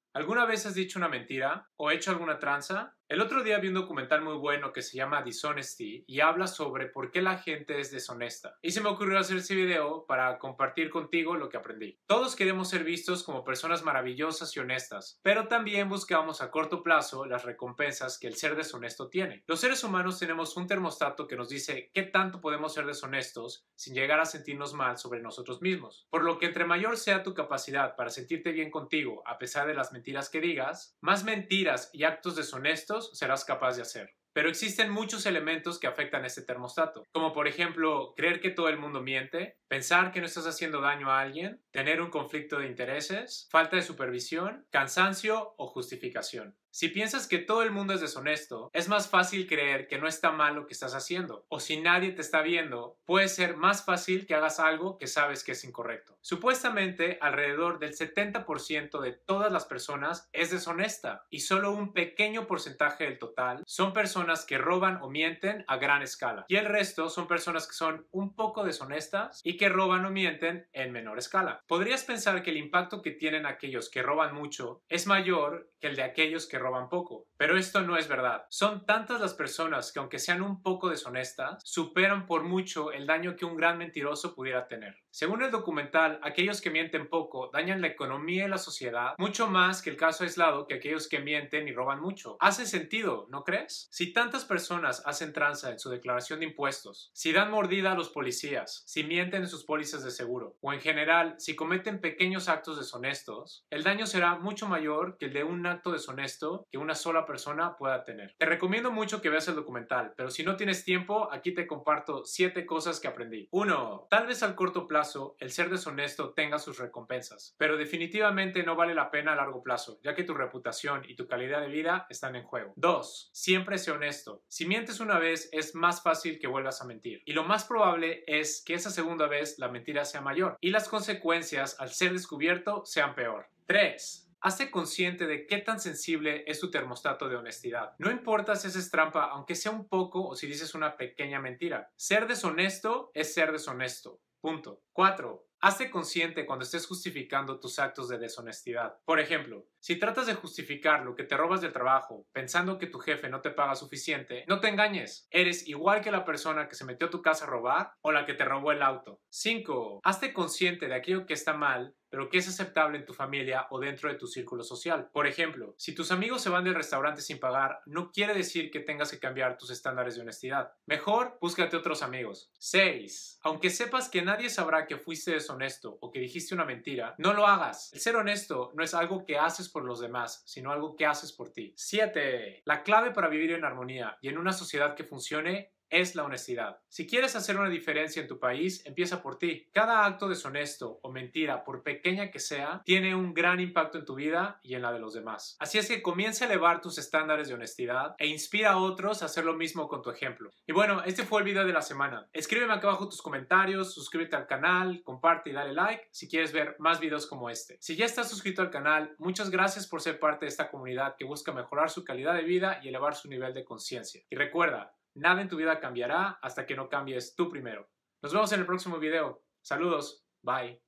¿Alguna vez has dicho una mentira o hecho alguna tranza? El otro día vi un documental muy bueno que se llama Dishonesty y habla sobre por qué la gente es deshonesta. Y se me ocurrió hacer ese video para compartir contigo lo que aprendí. Todos queremos ser vistos como personas maravillosas y honestas, pero también buscamos a corto plazo las recompensas que el ser deshonesto tiene. Los seres humanos tenemos un termostato que nos dice qué tanto podemos ser deshonestos sin llegar a sentirnos mal sobre nosotros mismos. Por lo que entre mayor sea tu capacidad para sentirte bien contigo a pesar de las mentiras que digas, más mentiras y actos deshonestos serás capaz de hacer. Pero existen muchos elementos que afectan este termostato, como por ejemplo creer que todo el mundo miente, pensar que no estás haciendo daño a alguien, tener un conflicto de intereses, falta de supervisión, cansancio o justificación. Si piensas que todo el mundo es deshonesto, es más fácil creer que no está mal lo que estás haciendo, o si nadie te está viendo, puede ser más fácil que hagas algo que sabes que es incorrecto. Supuestamente, alrededor del 70% de todas las personas es deshonesta, y solo un pequeño porcentaje del total son personas que roban o mienten a gran escala, y el resto son personas que son un poco deshonestas y que roban o mienten en menor escala. Podrías pensar que el impacto que tienen aquellos que roban mucho es mayor que el de aquellos que roban poco, pero esto no es verdad. Son tantas las personas que aunque sean un poco deshonestas, superan por mucho el daño que un gran mentiroso pudiera tener. Según el documental, aquellos que mienten poco dañan la economía y la sociedad mucho más que el caso aislado que aquellos que mienten y roban mucho. Hace sentido, ¿no crees? Si tantas personas hacen tranza en su declaración de impuestos, si dan mordida a los policías, si mienten en sus pólizas de seguro, o en general, si cometen pequeños actos deshonestos, el daño será mucho mayor que el de un acto deshonesto que una sola persona pueda tener. Te recomiendo mucho que veas el documental, pero si no tienes tiempo, aquí te comparto 7 cosas que aprendí. 1. Tal vez al corto plazo, el ser deshonesto tenga sus recompensas, pero definitivamente no vale la pena a largo plazo, ya que tu reputación y tu calidad de vida están en juego. 2. Siempre sé honesto. Si mientes una vez, es más fácil que vuelvas a mentir, y lo más probable es que esa segunda vez la mentira sea mayor, y las consecuencias al ser descubierto sean peor. 3. Hazte consciente de qué tan sensible es tu termostato de honestidad. No importa si haces trampa, aunque sea un poco, o si dices una pequeña mentira. Ser deshonesto es ser deshonesto. Punto. 4. Hazte consciente cuando estés justificando tus actos de deshonestidad. Por ejemplo, si tratas de justificar lo que te robas del trabajo pensando que tu jefe no te paga suficiente, no te engañes. Eres igual que la persona que se metió a tu casa a robar o la que te robó el auto. 5. Hazte consciente de aquello que está mal, pero que es aceptable en tu familia o dentro de tu círculo social. Por ejemplo, si tus amigos se van del restaurante sin pagar, no quiere decir que tengas que cambiar tus estándares de honestidad. Mejor, búscate otros amigos. 6. Aunque sepas que nadie sabrá que fuiste deshonesto o que dijiste una mentira, no lo hagas. El ser honesto no es algo que haces por los demás, sino algo que haces por ti. 7. La clave para vivir en armonía y en una sociedad que funcione es la honestidad. Si quieres hacer una diferencia en tu país, empieza por ti. Cada acto deshonesto o mentira, por pequeña que sea, tiene un gran impacto en tu vida y en la de los demás. Así es que comienza a elevar tus estándares de honestidad e inspira a otros a hacer lo mismo con tu ejemplo. Y bueno, este fue el video de la semana. Escríbeme acá abajo tus comentarios, suscríbete al canal, comparte y dale like si quieres ver más videos como este. Si ya estás suscrito al canal, muchas gracias por ser parte de esta comunidad que busca mejorar su calidad de vida y elevar su nivel de conciencia. Y recuerda, nada en tu vida cambiará hasta que no cambies tú primero. Nos vemos en el próximo video. Saludos. Bye.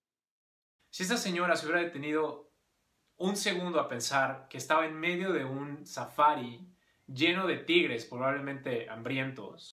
Si esta señora se hubiera detenido un segundo a pensar que estaba en medio de un safari lleno de tigres, probablemente hambrientos,